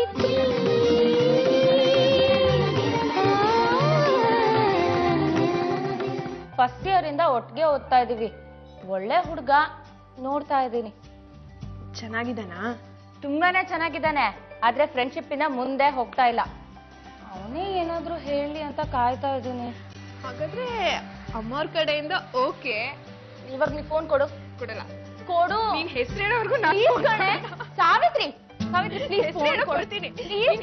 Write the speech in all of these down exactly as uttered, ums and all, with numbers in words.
First year ಇಂದ ಒಟ್ಟಿಗೆ ಓದ್ತಾ ಇದೀವಿ. ಒಳ್ಳೆ ಹುಡುಗ, ನೋಡ್ತಾ ಇದ್ದೀನಿ. ಚೆನ್ನಾಗಿದ್ದಾನಾ? ತುಂಬಾನೇ ಚೆನ್ನಾಗಿದ್ದಾನೆ. ಆದ್ರೆ ಫ್ರೆಂಡ್ಶಿಪ್ ಇಂದ ಮುಂದೆ ಹೋಗ್ತಾ ಇಲ್ಲ. ಅವನೇ ಏನಾದ್ರೂ ಹೇಳಿ ಅಂತ ಕಾಯ್ತಾ ಇದ್ದೀನಿ. ಹಾಗಾದ್ರೆ ಅಮ್ಮವ್ರ ಕಡೆಯಿಂದ ಓಕೆ. ಇವಾಗ ನೀ ಫೋನ್ ಕೊಡು. ಕೊಡಲ್ಲ. ಕೊಡು. ನೀನ್ ಹೆಸರು ಹೇಳೋವರೆಗೂ ಸಾವಿತ್ರಿ ಸಾವಿತ್ರಿ ಪ್ಲೀಸ್ ಫೋನ್ ಕೊಡ್ತೀನಿ. ಪ್ಲೀಸ್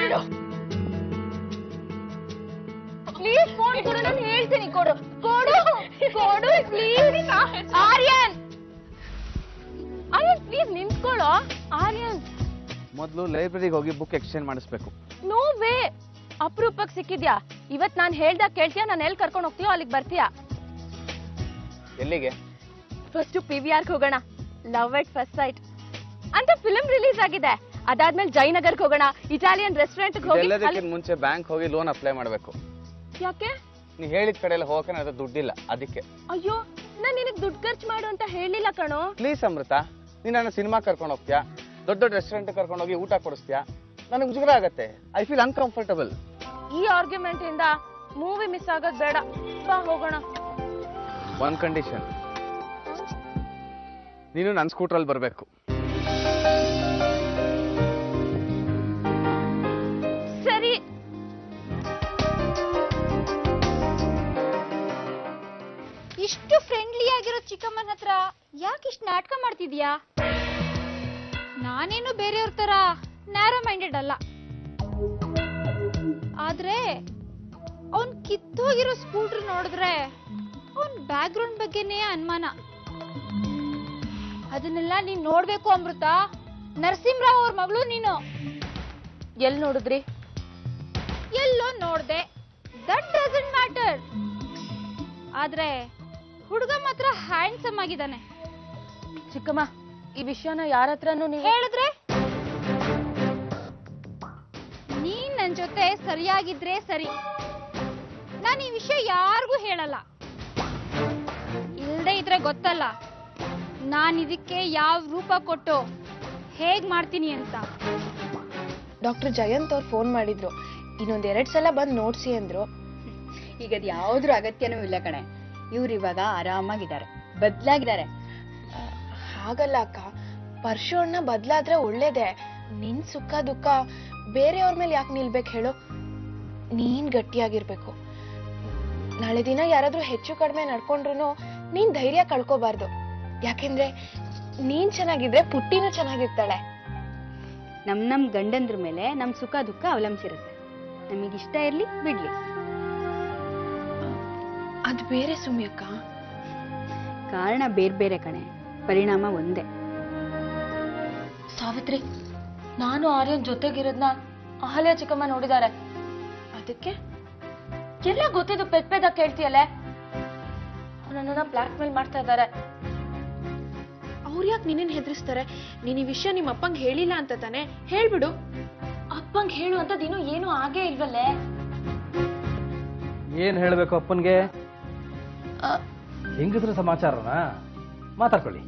ಪ್ಲೀಸ್ ಫೋನ್ ಕೊಡು. ನಾನು ಹೇಳ್ತೀನಿ. ಕೊಡು ಕೊಡು ಕೊಡು ಪ್ಲೀಸ್. ಆರ್ಯನ್ ಆರ್ಯನ್ ಪ್ಲೀಸ್ ನಿಂತ್ಕೊಳ್ಳೋ. ಆರ್ಯನ್ ಮೊದಲು ಲೈಬ್ರರಿಗೆ ಹೋಗಿ ಬುಕ್ ಎಕ್ಸ್ಚೇಂಜ್ ಮಾಡಿಸ್ಬೇಕು. No way. ಅಪರೂಪಕ್ಕೆ ಸಿಕ್ಕಿದ್ಯಾ. ಇವತ್ ನಾನು ಹೇಳ್ದಾಗ ಕೇಳ್ತೀಯಾ? ನಾನು ಎಲ್ಲಿ ಕರ್ಕೊಂಡು ಹೋಗ್ತೀಯೋ ಅಲ್ಲಿಗೆ ಬರ್ತೀಯಾ? ಎಲ್ಲಿಗೆ? ಫಸ್ಟ್ ಪಿ ವಿ ಆರ್ಗೆ ಹೋಗೋಣ. ಲವ್ ಎಟ್ ಫಸ್ಟ್ ಸೈಟ್ ಅಂತ ಫಿಲ್ಮ್ ರಿಲೀಸ್ ಆಗಿದೆ. ಅದಾದ್ಮೇಲೆ ಜಯನಗರ್ಗೆ ಹೋಗೋಣ. ಇಟಾಲಿಯನ್ ರೆಸ್ಟೋರೆಂಟ್ ಹೋಗಿ. ಎಲ್ಲದಕ್ಕಿಂತ ಮುಂಚೆ ಬ್ಯಾಂಕ್ ಹೋಗಿ ಲೋನ್ ಅಪ್ಲೈ ಮಾಡಬೇಕು. ಯಾಕೆ? ನೀ ಹೇಳಿದ ಕಡೆ ಎಲ್ಲ ಹೋಗಕ್ಕೆ ನನ್ನ ದುಡ್ಡಿಲ್ಲ, ಅದಕ್ಕೆ. ಅಯ್ಯೋ, ನಾನು ನಿನಗೆ ದುಡ್ಡು ಖರ್ಚು ಮಾಡು ಅಂತ ಹೇಳಿಲ್ಲ ಕಣೋ. ಪ್ಲೀಸ್ ಅಮೃತ, ನೀನ್ ನನ್ನ ಸಿನಿಮಾ ಕರ್ಕೊಂಡು ಹೋಗ್ತೀಯಾ, ದೊಡ್ಡ ದೊಡ್ಡ ರೆಸ್ಟೋರೆಂಟ್ ಕರ್ಕೊಂಡು ಹೋಗಿ ಊಟ ಕೊಡಿಸ್ತೀಯಾ? ನನಗೆ ಮುಜುಗರ ಆಗತ್ತೆ. I feel uncomfortable. ಈ ಆರ್ಗ್ಯುಮೆಂಟ್ ಇಂದ ಮೂವಿ ಮಿಸ್ ಆಗೋದು ಬೇಡ. ಬಾ ಹೋಗೋಣ. ಒನ್ ಕಂಡೀಷನ್, ನೀನು ನನ್ನ ಸ್ಕೂಟ್ರಲ್ಲಿ ಬರಬೇಕು. ಸರಿ. ಇಷ್ಟು ಫ್ರೆಂಡ್ಲಿ ಆಗಿರೋ ಚಿಕ್ಕಮ್ಮನ ಹತ್ರ ಯಾಕೆ ಇಷ್ಟು ನಾಟಕ ಮಾಡ್ತಿದ್ಯಾ? ನಾನೇನು ಬೇರೆಯವ್ರ ತರ ನ್ಯಾರೋ ಮೈಂಡೆಡ್ ಅಲ್ಲ. ಆದ್ರೆ ಅವನ್ ಕಿತ್ತೋಗಿರೋ ಸ್ಕೂಟರ್ ನೋಡಿದ್ರೆ ಅವನ್ ಬ್ಯಾಕ್ ಗ್ರೌಂಡ್ ಬಗ್ಗೆನೇ ಅನುಮಾನ. ಅದನ್ನೆಲ್ಲ ನೀನ್ ನೋಡ್ಬೇಕು ಅಮೃತ. ನರಸಿಂಹರಾವ್ ಅವ್ರ ಮಗಳು ನೀನು. ಎಲ್ ನೋಡಿದ್ರಿ? ಎಲ್ಲೋ ನೋಡ್ದೆ. That doesn't matter. ಆದ್ರೆ ಹುಡುಗ ಮಾತ್ರ ಹ್ಯಾಂಡ್ಸಮ್ ಆಗಿದ್ದಾನೆ. ಚಿಕ್ಕಮ್ಮ, ಈ ವಿಷಯನ ಯಾರ ಹತ್ರನೂ ನೀವು ಹೇಳಿದ್ರೆ ನೀನ್ ನನ್ ಜೊತೆ ಸರಿಯಾಗಿದ್ರೆ ಸರಿ. ನಾನು ಈ ವಿಷಯ ಯಾರಿಗೂ ಹೇಳಲ್ಲ. ಇಲ್ದೇ ಇದ್ರೆ ಗೊತ್ತಲ್ಲ ನಾನ್ ಇದಕ್ಕೆ ಯಾವ ರೂಪ ಕೊಟ್ಟು ಹೇಗ್ ಮಾಡ್ತೀನಿ ಅಂತ. ಡಾಕ್ಟರ್ ಜಯಂತ್ ಅವ್ರು ಫೋನ್ ಮಾಡಿದ್ರು. ಇನ್ನೊಂದ್ ಎರಡ್ ಸಲ ಬಂದ್ ನೋಡ್ಸಿ ಅಂದ್ರು. ಈಗ ಅದು ಯಾವ್ದ್ರ ಅಗತ್ಯನೂ ಇಲ್ಲ ಕಣೆ. ಇವ್ರು ಇವಾಗ ಆರಾಮಾಗಿದ್ದಾರೆ, ಬದ್ಲಾಗಿದ್ದಾರೆ. ಹಾಗಲ್ಲ ಅಕ್ಕ, ಪರಶು ಅಣ್ಣ ಬದ್ಲಾದ್ರೆ ಒಳ್ಳೇದೆ. ನಿನ್ ಸುಖ ದುಃಖ ಬೇರೆಯವ್ರ ಮೇಲೆ ಯಾಕೆ ನಿಲ್ಬೇಕು ಹೇಳು? ನೀನ್ ಗಟ್ಟಿಯಾಗಿರ್ಬೇಕು. ನಾಳೆ ದಿನ ಯಾರಾದ್ರೂ ಹೆಚ್ಚು ಕಡಿಮೆ ನಡ್ಕೊಂಡ್ರು ನೀನ್ ಧೈರ್ಯ ಕಳ್ಕೋಬಾರ್ದು. ಯಾಕೆಂದ್ರೆ ನೀನ್ ಚೆನ್ನಾಗಿದ್ರೆ ಪುಟ್ಟಿನೂ ಚೆನ್ನಾಗಿರ್ತಾಳೆ. ನಮ್ ನಮ್ ಗಂಡಂದ್ರ ಮೇಲೆ ನಮ್ ಸುಖ ದುಃಖ ಅವಲಂಬಿಸಿರುತ್ತೆ. ನಮಗಿಷ್ಟ ಇರ್ಲಿ ಬಿಡ್ಲಿ. ಅದ್ ಬೇರೆ ಸುಮ್ಯಕ್ಕ. ಕಾರಣ ಬೇರೆ ಬೇರೆ ಕಣೆ, ಪರಿಣಾಮ ಒಂದೇ. ಸಾವಿತ್ರಿ, ನಾನು ಆರ್ಯನ್ ಜೊತೆಗಿರೋದ್ನ ಅಹಲ್ಯ ಚಿಕ್ಕಮ್ಮ ನೋಡಿದ್ದಾರೆ. ಅದಕ್ಕೆ ಎಲ್ಲ ಗೊತ್ತಿದ್ದು ಪೆದ್ ಪೆದ್ದ ಕೇಳ್ತೀಯಲ್ಲೇ. ನನ್ನನ್ನ ಬ್ಲಾಕ್ ಮೇಲ್ ಮಾಡ್ತಾ ಇದ್ದಾರೆ. ಅವ್ರು ಯಾಕೆ ನಿನ್ನ ಹೆದರ್ಸ್ತಾರೆ? ನೀನ್ ಈ ವಿಷಯ ನಿಮ್ಮ ಅಪ್ಪಂಗ್ ಹೇಳಿಲ್ಲ ಅಂತ ತಾನೆ? ಹೇಳ್ಬಿಡು. ಅಪ್ಪಂಗ್ ಹೇಳು ಅಂತ ದಿನ ಏನು ಆಗೇ ಇಲ್ವಲ್ಲೇ. ಏನ್ ಹೇಳ್ಬೇಕು ಅಪ್ಪನ್ಗೆ? ಹೆಂಗಿದ್ರು ಸಮಾಚಾರನ ಮಾತಾಡ್ಕೊಳ್ಳಿ.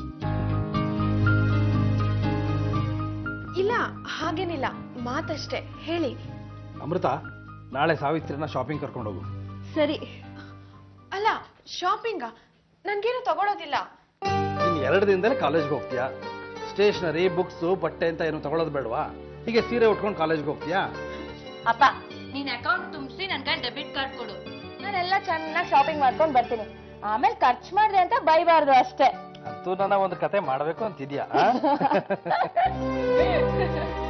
ಇಲ್ಲ ಹಾಗೇನಿಲ್ಲ, ಮಾತಷ್ಟೇ. ಹೇಳಿ. ಅಮೃತ, ನಾಳೆ ಸಾವಿತ್ರಿನ ಶಾಪಿಂಗ್ ಕರ್ಕೊಂಡು ಹೋಗು. ಸರಿ. ಅಲ್ಲ, ಶಾಪಿಂಗ? ನನ್ಗೇನು ತಗೊಳೋದಿಲ್ಲ. ಇನ್ ಎರಡು ದಿನದಲ್ಲಿ ಕಾಲೇಜ್ಗೆ ಹೋಗ್ತೀಯಾ. ಸ್ಟೇಷನರಿ, ಬುಕ್ಸ್, ಬಟ್ಟೆ ಅಂತ ಏನು ತಗೊಳ್ಳೋದು ಬೇಡವಾ? ಹೀಗೆ ಸೀರೆ ಉಟ್ಕೊಂಡು ಕಾಲೇಜ್ಗೆ ಹೋಗ್ತೀಯಾ? ಅಪ್ಪ, ನೀನ್ ಅಕೌಂಟ್ ತುಂಬಿಸಿ ನನ್ಗೆ ಡೆಬಿಟ್ ಕಾರ್ಡ್ ಕೊಡು. ನಾನೆಲ್ಲ ಚೆನ್ನಾಗಿ ಶಾಪಿಂಗ್ ಮಾಡ್ಕೊಂಡು ಬರ್ತೀನಿ. ಆಮೇಲೆ ಖರ್ಚು ಮಾಡಿದೆ ಅಂತ ಬೈಬಾರ್ದು ಅಷ್ಟೇ. ಅಂತೂ ನನ್ನ ಒಂದು ಕತೆ ಮಾಡ್ಬೇಕು ಅಂತಿದ್ಯಾ?